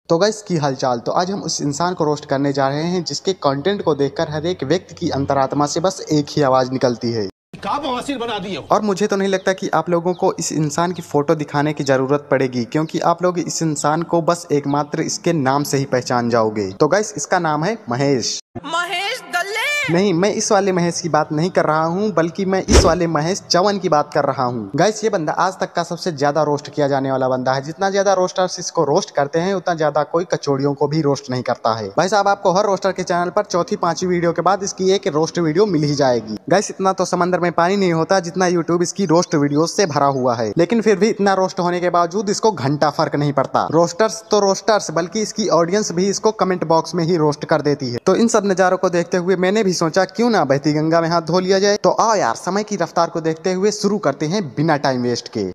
तो गाइस की हालचाल। तो आज हम उस इंसान को रोस्ट करने जा रहे हैं जिसके कंटेंट को देखकर हर एक व्यक्ति की अंतरात्मा से बस एक ही आवाज निकलती है, बना दी है। और मुझे तो नहीं लगता कि आप लोगों को इस इंसान की फोटो दिखाने की जरूरत पड़ेगी, क्योंकि आप लोग इस इंसान को बस एकमात्र इसके नाम से ही पहचान जाओगे। तो गाइस इसका नाम है महेश। नहीं, मैं इस वाले महेश की बात नहीं कर रहा हूँ, बल्कि मैं इस वाले महेश चवन की बात कर रहा हूँ। गाइस ये बंदा आज तक का सबसे ज्यादा रोस्ट किया जाने वाला बंदा है। जितना ज्यादा रोस्टर्स इसको रोस्ट करते हैं उतना ज्यादा कोई कचौड़ियों को भी रोस्ट नहीं करता है। भाई साहब आपको हर रोस्टर के चैनल पर चौथी पांचवी वीडियो के बाद इसकी एक रोस्ट वीडियो मिल ही जाएगी। गाइस इतना तो समंदर में पानी नहीं होता जितना यूट्यूब इसकी रोस्ट वीडियो से भरा हुआ है, लेकिन फिर भी इतना रोस्ट होने के बावजूद इसको घंटा फर्क नहीं पड़ता। रोस्टर्स तो रोस्टर्स, बल्कि इसकी ऑडियंस भी इसको कमेंट बॉक्स में ही रोस्ट कर देती है। तो इन सब नजारों को देखते हुए मैंने भी सोचा क्यों ना बहती गंगा में हाथ धो लिया जाए। तो आओ यार, समय की रफ्तार को देखते हुए शुरू करते हैं बिना टाइम वेस्ट के।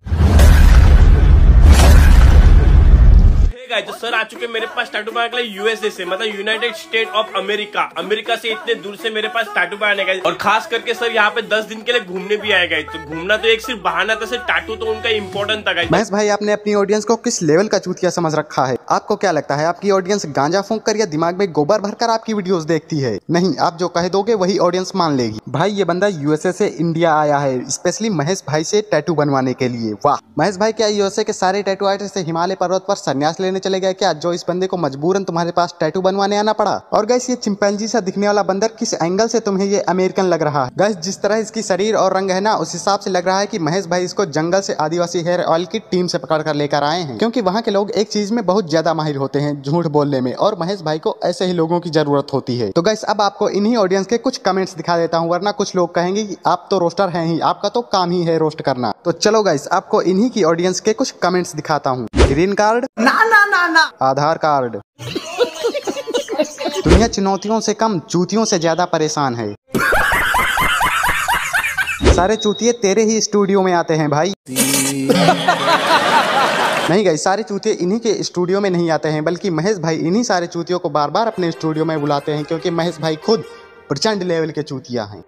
तो सर आ चुके मेरे पास टैटू बनाने के लिए यूएसए से, मतलब यूनाइटेड स्टेट ऑफ अमेरिका से इतने दूर से मेरे पास टैटू बनाने गए, और खास करके सर यहाँ पे 10 दिन के लिए घूमने भी आए गए। तो घूमना तो एक सिर्फ बहाना था, सिर्फ टैटू तो उनका इम्पोर्टेंट था। महेश भाई आपने अपनी ऑडियंस को किस लेवल का चूतिया समझ रखा है? आपको क्या लगता है आपकी ऑडियंस गांजा फूंक कर या दिमाग में गोबर भरकर आपकी वीडियोस देखती है? नहीं, आप जो कह दोगे वही ऑडियंस मान लेगी। भाई ये बंदा यूएसए से इंडिया आया है स्पेशली महेश भाई से टैटू बनवाने के लिए। वाह महेश भाई, क्या यूएसए के सारे टैटू आर्टिस्ट से हिमालय पर्वत पर संन्यास लेने चले गए क्या, जो इस बंदे को मजबूरन तुम्हारे पास टैटू बनवाने आना पड़ा? और गाइस ये चिंपैंजी सा दिखने वाला बंदर किस एंगल से तुम्हें ये अमेरिकन लग रहा है? गाइस जिस तरह इसकी शरीर और रंग है ना, उस हिसाब से लग रहा है कि महेश भाई इसको जंगल से आदिवासी हेयर ऑयल की टीम से पकड़ कर लेकर आए हैं, क्योंकि वहाँ के लोग एक चीज में बहुत ज्यादा माहिर होते हैं, झूठ बोलने में, और महेश भाई को ऐसे ही लोगों की जरूरत होती है। तो गाइस अब आपको इन्हीं ऑडियंस के कुछ कमेंट्स दिखा देता हूँ, वरना कुछ लोग कहेंगे कि आप तो रोस्टर हैं ही, आपका तो काम ही है रोस्ट करना। तो चलो गाइस आपको इन्हीं की ऑडियंस के कुछ कमेंट्स दिखाता हूँ। ग्रीन कार्ड ना, आधार कार्ड। दुनिया चुनौतियों से कम चूतियों से ज्यादा परेशान है। सारे चूतिए तेरे ही स्टूडियो में आते हैं भाई। नहीं गई, सारे चूतिए इन्हीं के स्टूडियो में नहीं आते हैं, बल्कि महेश भाई इन्हीं सारे चूतियों को बार बार अपने स्टूडियो में बुलाते हैं, क्योंकि महेश भाई खुद प्रचंड लेवल के चूतिया हैं।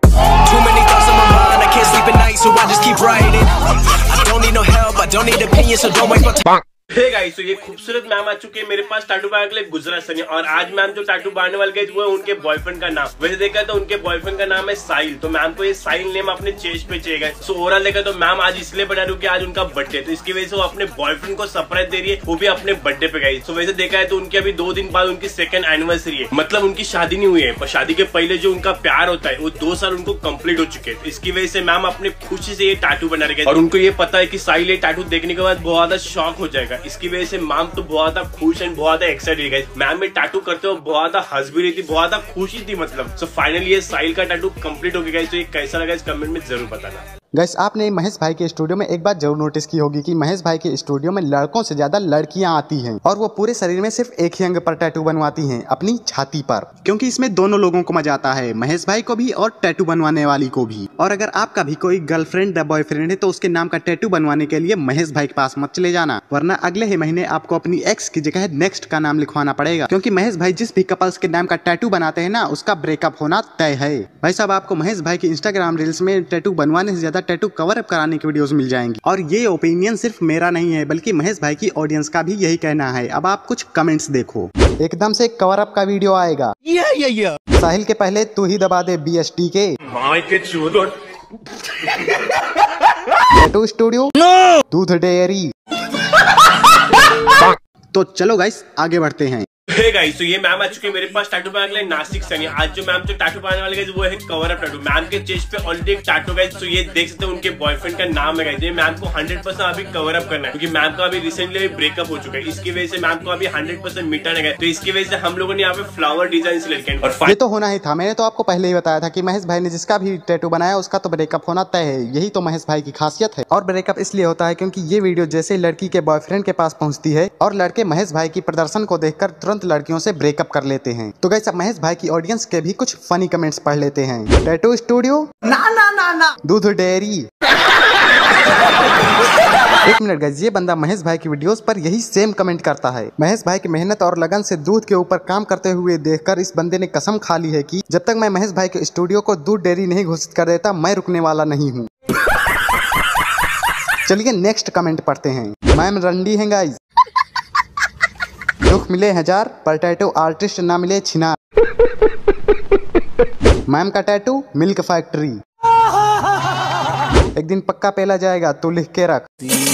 हे गाइस, तो ये खूबसूरत मैम आ चुके हैं मेरे पास टैटू बनाने के लिए गुजरात से, और आज मैम जो टैटू बनाने वाले गए वो है उनके बॉयफ्रेंड का नाम। वैसे देखा तो उनके बॉयफ्रेंड का नाम है साहिल, तो मैम को ये साहिल नेम अपने चेस्ट पे चाहिए। सो ओवरऑल देखा तो मैम आज इसलिए बना रही है कि आज उनका बर्थडे, तो इसकी वजह से वो अपने बॉयफ्रेंड को सरप्राइज दे रही है, वो भी अपने बर्थडे पे गई। सो वैसे देखा है तो उनके अभी 2 दिन बाद उनकी 2nd एनिवर्सरी है, मतलब उनकी शादी नहीं हुई है, पर शादी के पहले जो उनका प्यार होता है वो 2 साल उनको कंप्लीट हो चुके हैं। इसकी वजह से मैम अपने खुशी से ये टैटू बना रही है, और उनको ये पता है कि साहिल ये टैटू देखने के बाद बहुत ज्यादा शॉक हो जाएगा। इसकी वजह से मैम तो बहुत ज्यादा खुश एंड बहुत ज्यादा एक्साइटेड है। मैम में टैटू करते हुए बहुत ज्यादा हंस भी रही थी, बहुत ज्यादा खुशी थी मतलब। सो फाइनली ये साहिल का टैटू कंप्लीट हो गया। तो ये कैसा लगा इस कमेंट में जरूर बताना। गाइस आपने महेश भाई के स्टूडियो में एक बात जरूर नोटिस की होगी कि महेश भाई के स्टूडियो में लड़कों से ज्यादा लड़कियां आती हैं, और वो पूरे शरीर में सिर्फ एक ही अंग पर टैटू बनवाती हैं, अपनी छाती पर, क्योंकि इसमें दोनों लोगों को मजा आता है, महेश भाई को भी और टैटू बनवाने वाली को भी। और अगर आपका भी कोई गर्लफ्रेंड या बॉयफ्रेंड है तो उसके नाम का टैटू बनवाने के लिए महेश भाई के पास मत चले जाना, वरना अगले ही महीने आपको अपनी एक्स की जगह नेक्स्ट का नाम लिखवाना पड़ेगा, क्योंकि महेश भाई जिस भी कपल्स के नाम का टैटू बनाते हैं ना, उसका ब्रेकअप होना तय है। भाई साहब आपको महेश भाई की इंस्टाग्राम रील्स में टैटू बनवाने से ज्यादा टैटू कवर अप कराने की वीडियोस मिल जाएंगी। और ये ओपिनियन सिर्फ मेरा नहीं है, बल्कि महेश भाई की ऑडियंस का भी यही कहना है। अब आप कुछ कमेंट्स देखो, एकदम से कवर अप का वीडियो आएगा। साहिल के पहले तू ही दबा दे BST के टैटू स्टूडियो, दूध डेयरी। तो चलो गाइस आगे बढ़ते हैं। हे गाइस, तो ये मैम आ चुके हैं मेरे पास टैटू बनाने के लिए नासिक से। आज जो मैम जो टैटू बनाने वाले गए वो है कवर अप टैटू। मैम के चेस्ट पे ऑलरेडी एक टैटू गाइस, तो ये देख सकते हैं उनके बॉयफ्रेंड का नाम है गाइस। ये मैम को 100% अभी कवर अप करना है, क्योंकि मैम का अभी रिसेंटली ब्रेकअप हो चुका है। इसकी वजह से मैम को अभी 100% मिटाना है, तो इसकी वजह से हम लोगों ने यहाँ पे फ्लावर डिजाइन सिलेक्ट किया। और ये तो होना ही था, मैंने तो आपको पहले ही बताया था कि महेश भाई ने जिसका भी टैटू बनाया उसका तो ब्रेकअप होना तय है। यही तो महेश भाई की खासियत है। और ब्रेकअप इसलिए होता है क्योंकि ये वीडियो जैसे लड़की के बॉयफ्रेंड के पास पहुंचती है और लड़के महेश भाई की प्रदर्शन को देखकर तुरंत लड़कियों से ब्रेकअप कर लेते हैं। तो गाइस अब महेश भाई की ऑडियंस के भी कुछ फनी कमेंट्स पढ़ लेते हैं। टैटू स्टूडियो ना, दूध डेयरी। एक मिनट गाइस, ये बंदा महेश भाई की वीडियोस पर यही सेम कमेंट करता है। महेश भाई की मेहनत और लगन से दूध के ऊपर काम करते हुए देखकर इस बंदे ने कसम खा ली है कि जब तक मैं महेश भाई के स्टूडियो को दूध डेयरी नहीं घोषित कर देता मैं रुकने वाला नहीं हूँ। चलिए नेक्स्ट कमेंट पढ़ते हैं। मैम रंडी है गाइस। दुख मिले हजार पर टैटू आर्टिस्ट ना मिले छिनार। मैम का टैटू मिल्क फैक्ट्री। एक दिन पक्का पेला जाएगा तो लिख के रख।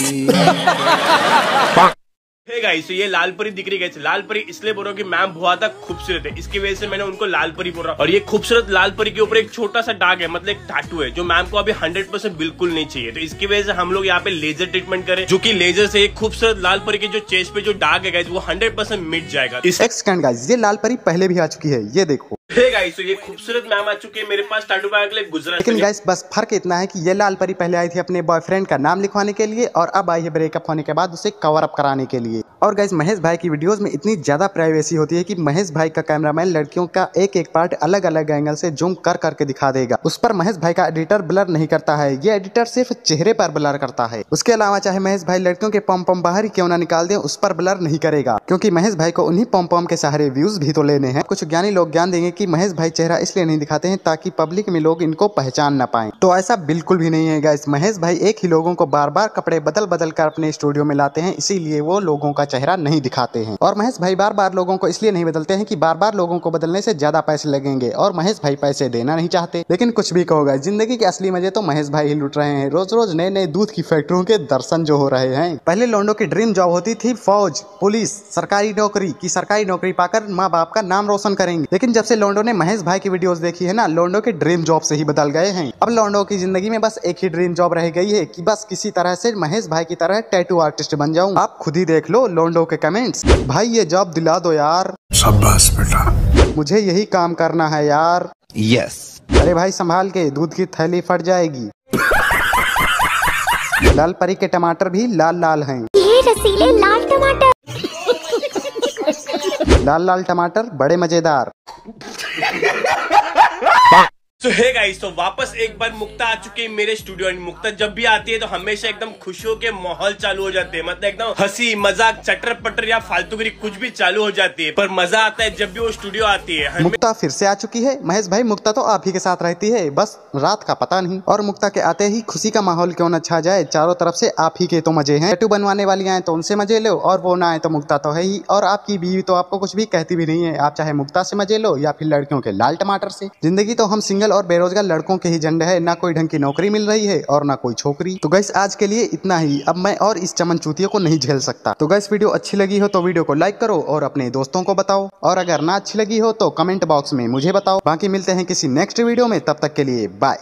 हे गाइस, तो ये लाल परी दिख रही है। लाल परी इसलिए बोल रहा हूँ कि मैम बहुत खूबसूरत है, इसकी वजह से मैंने उनको लाल परी बोल रहा हूँ। और ये खूबसूरत लाल परी के ऊपर एक छोटा सा दाग है, मतलब एक टैटू है, जो मैम को अभी 100% बिल्कुल नहीं चाहिए। तो इसकी वजह से हम लोग यहाँ पे लेजर ट्रीटमेंट करें, जो कि लेजर से एक खूबसूरत लाल परी के जो चेस्ट पे जो दाग है गाइस, वो 100% मिट जाएगा। एक सेकंड गाइस, ये लाल परी पहले भी आ चुकी है, ये देखो। हे गाइस, तो ये खूबसूरत मैम आ चुकी है मेरे पास टैटू बनाने के लिए गुजरात। लेकिन गाइस बस फर्क इतना है कि ये लाल परी पहले आई थी अपने बॉयफ्रेंड का नाम लिखवाने के लिए, और अब आई है ब्रेकअप होने के बाद उसे कवर अप कराने के लिए। और गाइस महेश भाई की वीडियोस में इतनी ज्यादा प्राइवेसी होती है कि महेश भाई का कैमरामैन लड़कियों का एक एक पार्ट अलग अलग एंगल से जूम कर करके दिखा देगा। उस पर महेश भाई का एडिटर ब्लर नहीं करता है, ये एडिटर सिर्फ चेहरे पर ब्लर करता है। उसके अलावा चाहे महेश भाई लड़कियों के पम पम बाहर ही क्यों ना निकाल दे, उस पर ब्लर नहीं करेगा, क्योंकि महेश भाई को उन्हीं पम पम के सहारे व्यूज भी तो लेने हैं। कुछ ज्ञानी लोग ज्ञान देंगे कि महेश भाई चेहरा इसलिए नहीं दिखाते हैं ताकि पब्लिक में लोग इनको पहचान ना पाएं। तो ऐसा बिल्कुल भी नहीं है गाइस। महेश भाई एक ही लोगों को बार बार कपड़े बदल बदल कर अपने स्टूडियो में लाते हैं, इसीलिए वो लोगों का चेहरा नहीं दिखाते हैं। और महेश भाई बार बार लोगों को इसलिए नहीं बदलते हैं कि बार बार लोगों को बदलने से ज्यादा पैसे लगेंगे, और महेश भाई पैसे देना नहीं चाहते। लेकिन कुछ भी कहो गाइस, जिंदगी के असली मजे तो महेश भाई ही लूट रहे हैं। रोज रोज नए नए दूध की फैक्ट्रियों के दर्शन जो हो रहे हैं। पहले लोंडो की ड्रीम जॉब होती थी फौज, पुलिस, सरकारी नौकरी की सरकारी नौकरी पाकर माँ बाप का नाम रोशन करेंगे। लेकिन जब से लोंडो ने महेश भाई की वीडियोस देखी है ना, लोंडो के ड्रीम जॉब से ही बदल गए हैं। अब लोंडो की जिंदगी में बस एक ही ड्रीम जॉब रह गई है कि बस किसी तरह से महेश भाई की तरह टैटू आर्टिस्ट बन जाऊं। आप खुद ही देख लो लोंडो के कमेंट्स। भाई ये जॉब दिला दो यार। शाबाश बेटा, मुझे यही काम करना है यार। यस। अरे भाई संभाल के, दूध की थैली फट जाएगी। लाल परी के टमाटर भी लाल लाल हैं। ये रसीले लाल टमाटर। लाल लाल टमाटर बड़े मजेदार। तो हे गाइस, तो वापस एक बार मुक्ता आ चुकी है मेरे स्टूडियो में। मुक्ता जब भी आती है तो हमेशा एकदम खुशियों के माहौल चालू हो जाते हैं, मतलब एकदम हंसी मजाक चटर पटर या फालतूगिरी कुछ भी चालू हो जाती है। पर मजा आता है जब भी वो स्टूडियो आती है। मुक्ता फिर से आ चुकी है। महेश भाई मुक्ता तो आप ही के साथ रहती है, बस रात का पता नहीं। और मुक्ता के आते ही खुशी का माहौल क्यों न छा जाए। चारों तरफ से आप ही के तो मजे हैं। टैटू बनवाने वाली आए तो उनसे मजे लो, और वो ना आए तो मुक्ता तो है ही। और आपकी बीवी तो आपको कुछ भी कहती भी नहीं है। आप चाहे मुक्ता से मजे लो या फिर लड़कियों के लाल टमाटर से। जिंदगी तो हम सिंगल और बेरोजगार लड़कों के ही झंडे है, ना कोई ढंग की नौकरी मिल रही है और ना कोई छोकरी। तो गाइस आज के लिए इतना ही। अब मैं और इस चमन चूतियों को नहीं झेल सकता। तो गाइस वीडियो अच्छी लगी हो तो वीडियो को लाइक करो और अपने दोस्तों को बताओ, और अगर ना अच्छी लगी हो तो कमेंट बॉक्स में मुझे बताओ। बाकी मिलते हैं किसी नेक्स्ट वीडियो में, तब तक के लिए बाय।